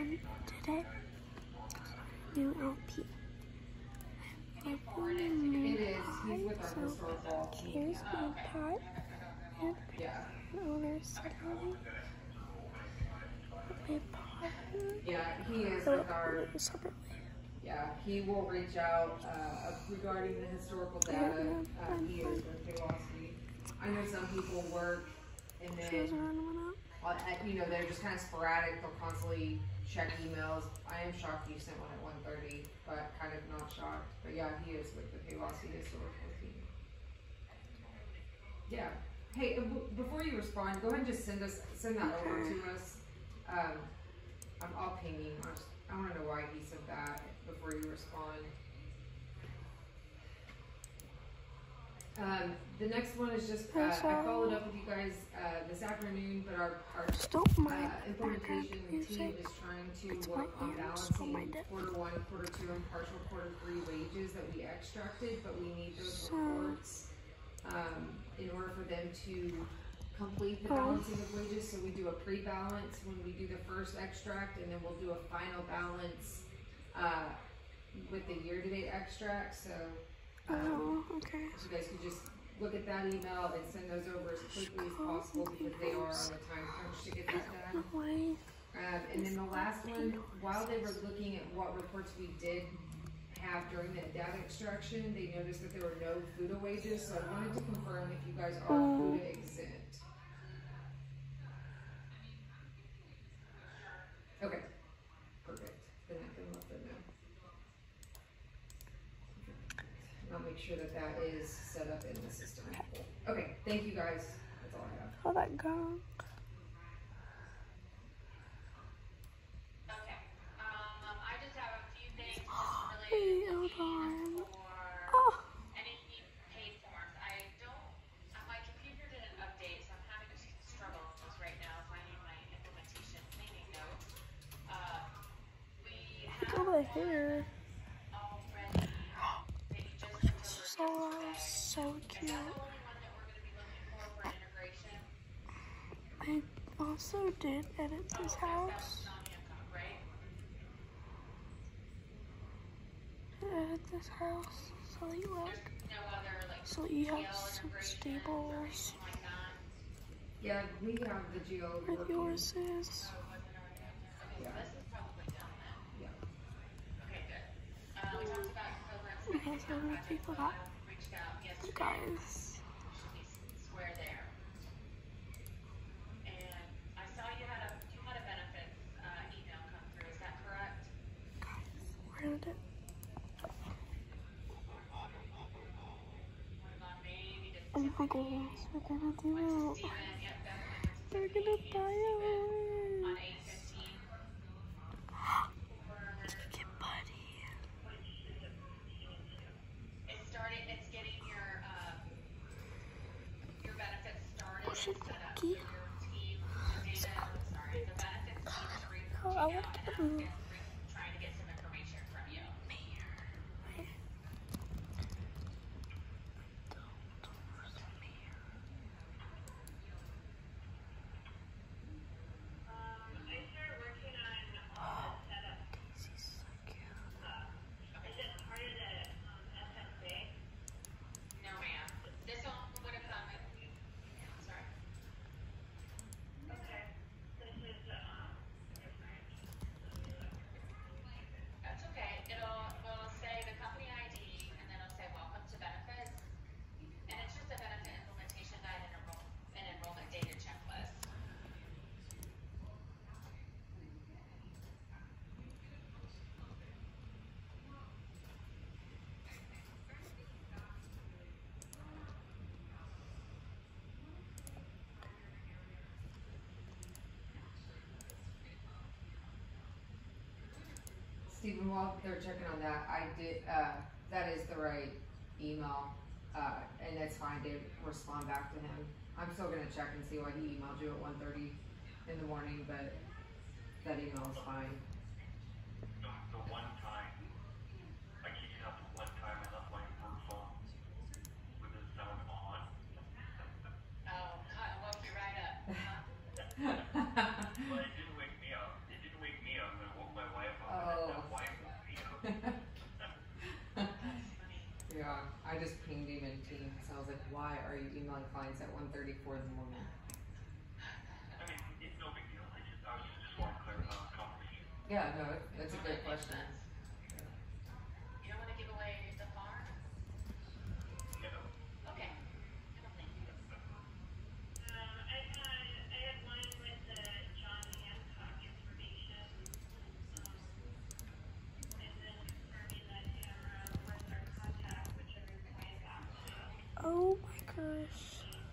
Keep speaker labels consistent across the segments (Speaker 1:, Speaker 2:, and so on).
Speaker 1: David today. New LP.
Speaker 2: It is. He's with our historical.
Speaker 1: Here's my pot and owner's salary. My pot.
Speaker 2: Yeah, he is with our.
Speaker 1: Separately.
Speaker 2: Yeah, he will reach out regarding the historical data. He is with Paylocity. I know some people work and then, you know, they're just kind of sporadic. They'll constantly check emails. I am shocked you sent one at 1:30, but kind of not shocked. But yeah, he is with the Paylocity historical team. Yeah. Hey, before you respond, go ahead and just send that over to us. I'll ping you. I want to know why he said that before you respond. The next one is just, I followed up with you guys this afternoon, but our implementation team is trying to work on balancing quarter 1, quarter 2, and partial quarter 3 wages that we extracted, but we need those reports in order for them to complete the balancing of wages. So we do a pre-balance when we do the first extract, and then we'll do a final balance with the year-to-date extract. So
Speaker 1: okay.
Speaker 2: So you guys could just look at that email and send those over as quickly as possible because they are on a time crunch to get that done. And then the last one, while they were looking at what reports we did have during that data extraction, they noticed that there were no FUTA wages. So I wanted to confirm if you guys are FUTA exempt. Okay, perfect. Then I can let them know. I'll make sure that that is set up in the system. Okay, thank you guys. That's all I have.
Speaker 1: How'd that go?
Speaker 3: Okay. I just have a few things related
Speaker 1: Oh.
Speaker 3: any paid forms. My computer didn't update, so I'm having struggles right now finding my implementation cleaning notes. We have
Speaker 1: Over here.
Speaker 3: already.
Speaker 1: So cute.
Speaker 3: Is that the only one that we're going to be looking for integration?
Speaker 1: I also did edit this house.
Speaker 3: Right?
Speaker 1: Edit this house so that you have,
Speaker 3: No other,
Speaker 1: so you have some stables.
Speaker 2: Yeah, we have the GL
Speaker 1: Where yours is.
Speaker 2: Yeah.
Speaker 3: This is probably done then.
Speaker 2: Yeah.
Speaker 3: Okay, good. We talked about programs.
Speaker 1: Okay, so I'm gonna take that.
Speaker 3: Reached out yesterday.
Speaker 1: You guys.
Speaker 3: Should be square there. And I saw you had a benefits email come through. Is that correct?
Speaker 1: Where did it? Oh my gosh, we're gonna do it. We're gonna buy it.
Speaker 3: On 8/15.
Speaker 1: We can get Buddy.
Speaker 3: It's getting your benefits started.
Speaker 1: Oh, shit,
Speaker 3: Set up
Speaker 1: Bucky.
Speaker 3: your team. The benefits team is reaching
Speaker 1: Oh, I want
Speaker 3: out
Speaker 1: to
Speaker 3: and trying to get some information from you.
Speaker 1: Daisy's so cute.
Speaker 3: Is it part of the SSA? No, ma'am. This one would have come in. Sorry. Okay. This is that's okay. We'll say the company ID and then it'll say welcome to benefits. And it's just a benefit implementation guide and enrollment data checklist.
Speaker 2: Stephen, while they're checking on that, I did, that is the right email, and that's fine to respond back to him. I'm still gonna check and see why he emailed you at 1:30 in the morning, but that email is fine.
Speaker 4: The one time, I keep it up the one time I left my work phone with the sound on.
Speaker 3: Oh, I woke you right up. Huh?
Speaker 4: Well, it didn't wake me up. It didn't wake me up, but it woke
Speaker 2: I just pinged him in Teams. I was like, why are you emailing clients at 1:34 in the morning?
Speaker 4: I mean, it's no big deal. I just want to clarify the conversation.
Speaker 2: Yeah, no, that's a good question.
Speaker 3: You don't want to give away the farm?
Speaker 4: You know?
Speaker 3: Okay. I don't think.
Speaker 5: I had one with the John Hancock information, and then confirming that camera was our contact, which I replied back to.
Speaker 1: Oh my gosh.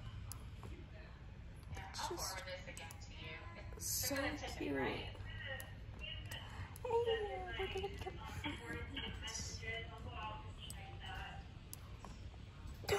Speaker 3: Yeah, I'll forward this again to you. It's
Speaker 1: So
Speaker 3: they're gonna tip
Speaker 1: cute.
Speaker 3: me, right?
Speaker 1: Hey, we're gonna get
Speaker 5: Messages, I'll go out and check that. I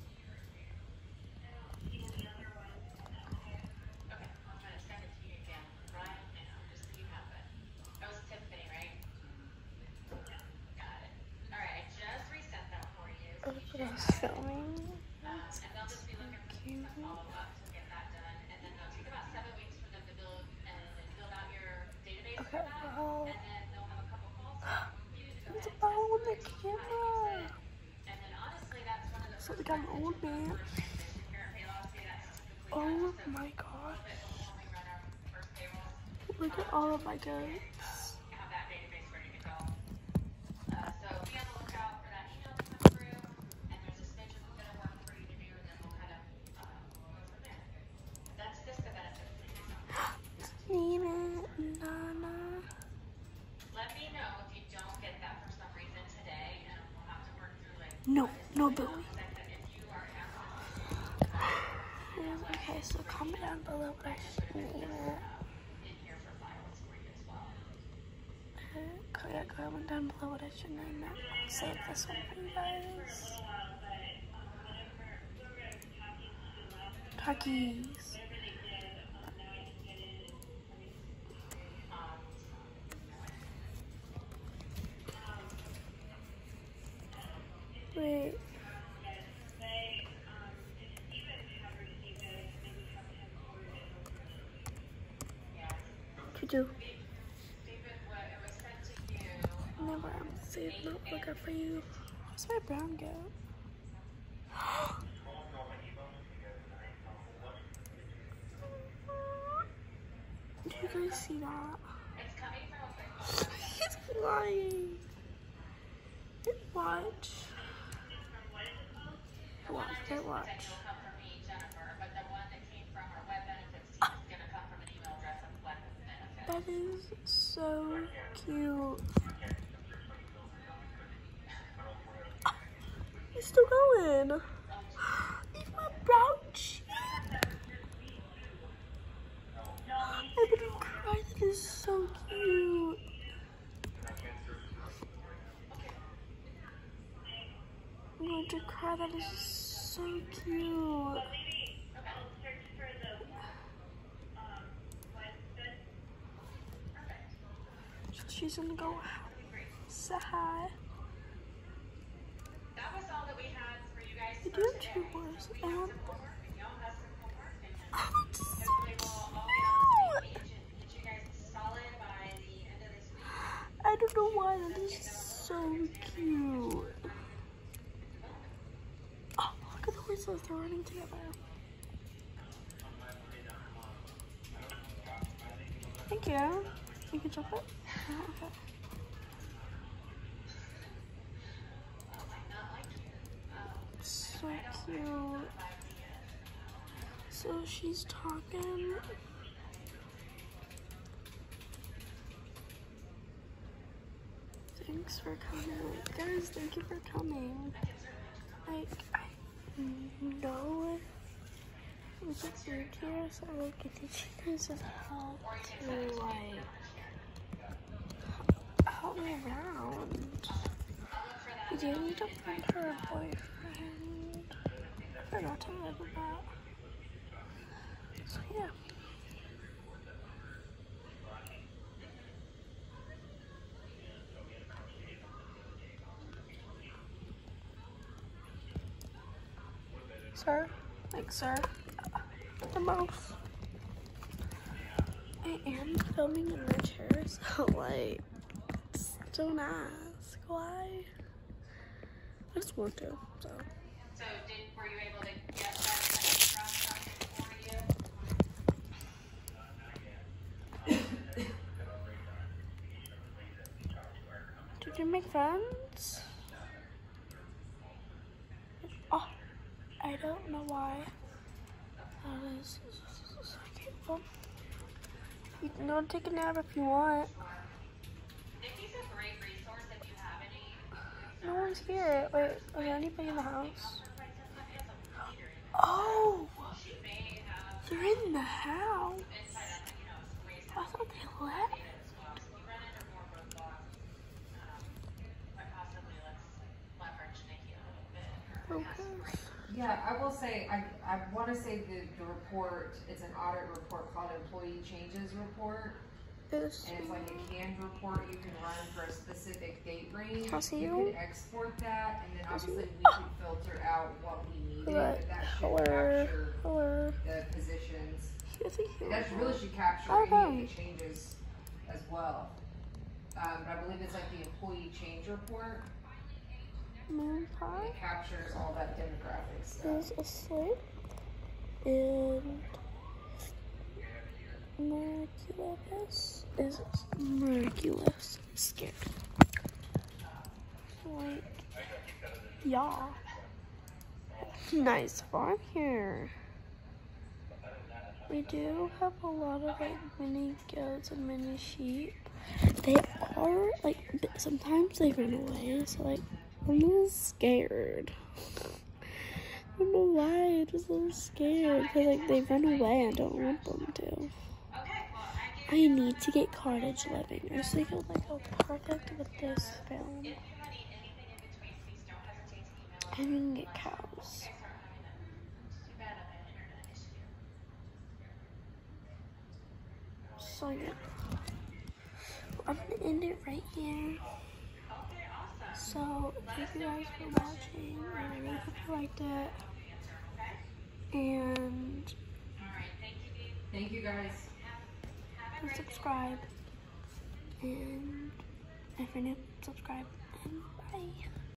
Speaker 5: don't see any other ones.
Speaker 3: Okay, I'm gonna send it to you again right now, just so you have it. That was Tiffany, right? Got it. Alright, I just reset that for you. So you should
Speaker 1: I was filming.
Speaker 3: and they'll just be looking for some follow-up to get that done. And then it'll take about 7 weeks for them to build out your database for
Speaker 1: Okay,
Speaker 3: that.
Speaker 1: wow.
Speaker 3: And then they'll have a couple calls for you to go
Speaker 1: It's
Speaker 3: ahead and
Speaker 1: about with the
Speaker 3: test through it, see how
Speaker 1: camera.
Speaker 3: to use it. And then honestly, that's one of the
Speaker 1: So
Speaker 3: first
Speaker 1: they got an
Speaker 3: methods
Speaker 1: old
Speaker 3: for
Speaker 1: man.
Speaker 3: transition here at Paylocity that's typically
Speaker 1: Oh
Speaker 3: done. So
Speaker 1: my
Speaker 3: a
Speaker 1: gosh.
Speaker 3: little bit before we run our first payrolls,
Speaker 1: Look at all of my goats.
Speaker 3: have that database ready to go. So be on the lookout for that email to come through, and there's a smidge of a bit of work for you to do, and then we'll kind of go from there. That's just the benefit of doing something.
Speaker 1: Nina, Nana.
Speaker 3: Let me know if you don't get that for some reason today, and we'll have to work through like
Speaker 1: No, no, Billy.
Speaker 3: if you are
Speaker 1: Okay, so comment down below what I should name it.
Speaker 3: in here for files for you as well.
Speaker 1: Yeah, comment down below what I should name it. I'll save this one for you guys. Talkies. Wait. To do.
Speaker 3: David, what it was sent to you.
Speaker 1: Never save notebooker for you. Where's my brown go? Do you guys see that?
Speaker 3: It's coming from a
Speaker 1: He's lying. Watch. Watch.
Speaker 3: said
Speaker 1: Watch.
Speaker 3: will come from me, Jennifer, but the one that came from our web benefits team is going to come from an email address of web benefits.
Speaker 1: That is so cute. He's still going. He's my brown sheep. I'm gonna cry. That is so cute. I'm going to cry. That is so cute. She's gonna go say hi.
Speaker 3: That was all that we had for you guys.
Speaker 1: We do have two boys.
Speaker 3: We have some homework, and y'all have some homework, and
Speaker 1: Oh, it's so
Speaker 3: hopefully we'll all get on the same
Speaker 1: cute.
Speaker 3: page and get you guys solid by the end of this week.
Speaker 1: I don't know why. That is so cute. Oh, look at the whistles. They're running together. Thank you. You can chocolate? Oh, okay. So cute. So she's talking. Thanks for coming. Guys, thank you for coming. Like, I know we get food here, so I can teach you guys how to, like, help me around. We do need to find her a boyfriend. I forgot to live with that. So, yeah. Sir? Like, sir? The mouse. I am filming in my chair, so, like, don't ask why. I just want to, so.
Speaker 3: So were you able to get that background something for you?
Speaker 1: Did you make friends? Oh, I don't know why. That is so painful. You can go take a nap if you want.
Speaker 3: Nikki's a great resource if you have any.
Speaker 1: No one's here. Wait, is there anybody in the house? Oh,
Speaker 3: She may have
Speaker 1: they're in the house.
Speaker 3: insight on, ways
Speaker 1: I thought they left.
Speaker 3: as well. So you run into more roadblocks. But possibly let's leverage Nikki a little bit.
Speaker 1: Okay.
Speaker 2: Yeah, I will say, I want to say the report, it's an audit report called Employee Changes Report. And it's like a canned report you can run for a specific date range.
Speaker 1: Can I see
Speaker 2: You
Speaker 1: you?
Speaker 2: could export that, and then
Speaker 1: Can I see
Speaker 2: obviously
Speaker 1: you?
Speaker 2: we could filter out what we needed, but that should
Speaker 1: Hello.
Speaker 2: capture
Speaker 1: Hello.
Speaker 2: the positions.
Speaker 1: Is he here?
Speaker 2: That really should capture
Speaker 1: Okay.
Speaker 2: any of the changes as well. But I believe it's like the employee change report.
Speaker 1: Moon pie
Speaker 2: It captures all that demographic stuff.
Speaker 1: is asleep. And Merculus is Merculus. I'm scared. Like, yeah. Nice farm here. We do have a lot of like mini goats and mini sheep. They are like, sometimes they run away, so like I'm a little scared. I don't know why, I'm just a little scared because like they run away. I don't want them to. I need to get cottage living. I just think it would like go perfect with this film. And we can get cows. So yeah, I'm gonna end it right here. So thank you guys for watching. I really hope you liked it. And
Speaker 2: Thank you guys.
Speaker 1: please subscribe. And if you're new, subscribe. And bye.